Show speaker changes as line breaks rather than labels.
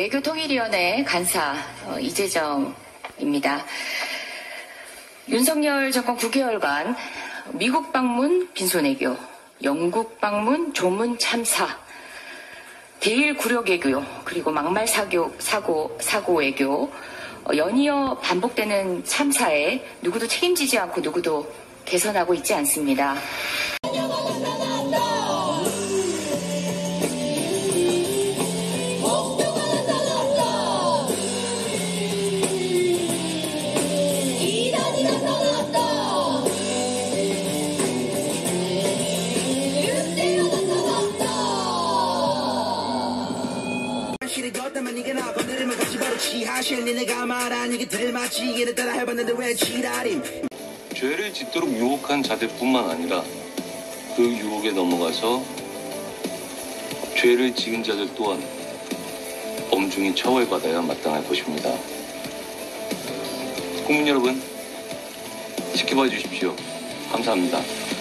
외교통일위원회 간사 이재정입니다. 윤석열 정권 9개월간 미국 방문 빈손외교, 영국 방문 조문 참사, 대일 굴욕 외교, 그리고 막말 사고 외교, 연이어 반복되는 참사에 누구도 책임지지 않고 누구도 개선하고 있지 않습니다.
죄를 짓도록 유혹한 자들뿐만 아니라 그 유혹에 넘어가서 죄를 지은 자들 또한 엄중히 처벌받아야 마땅할 것입니다. 국민 여러분, 지켜봐 주십시오. 감사합니다.